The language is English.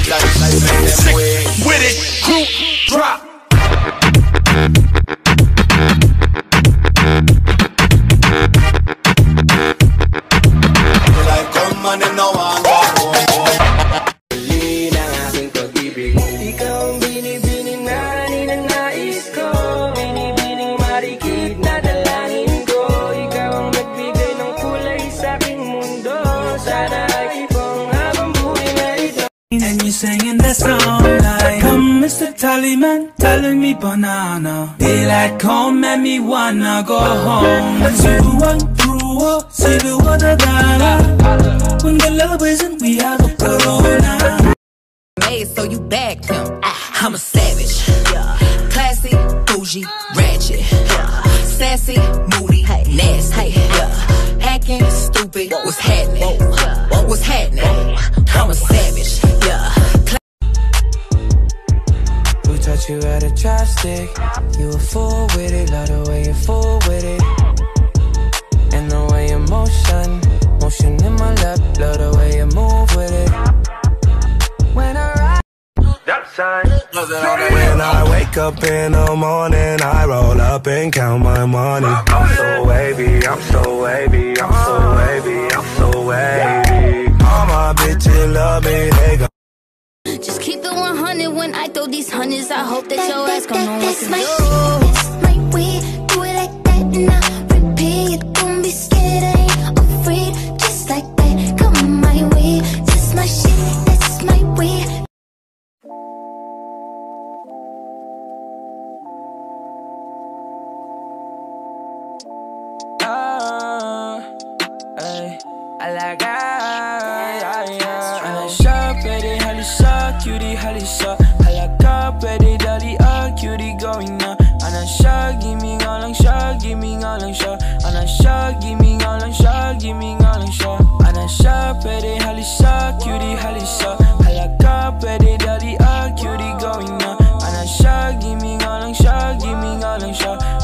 Sick with it, group drop. Like come on and no one go home. Huli ng aking pag-ibig, ikaw ang binibining na ninanais ko. Binibining marikit na dalangin ko. Ikaw ang nagbigay ng kulay sa aking mundo. Sana ay ipong habang buhay na ito. And you're singing that song like, come Mr. Tallyman, telling me banana. Daylight come and me wanna go home. Zero one through a zero what a dollar. When the love isn't, we have a corona. Made so you bagged him. I'm a savage, classy, bougie, ratchet, sassy, moody, nasty, hacking, stupid. What's happening? What's happening? I'm a savage, Who taught you how to chopstick? You a fool with it, love the way you fool with it. And the way you motion in my lap, love the way you move with it. When I ride When I wake up in the morning, I roll up and count my money. I'm so wavy, I'm so wavy, I'm so wavy, I'm so wavy. All my bitches love me, they go. Just keep it 100 when I throw these hundreds. I hope that your ass gon' know what to do. That's my way, do it like that and I repeat. Don't be scared, I ain't afraid. Just like that, come my way. That's my shit, that's my way. I like أنا شاب بدي هالشا cutie هالشا I like up بدي دالي cutie going now أنا شا give me all and shot give me all and shot أنا شا give me all and shot give me all and shot أنا شاب بدي هالشا cutie هالشا I like up بدي دالي cutie going now أنا شا give me all and shot give me all and shot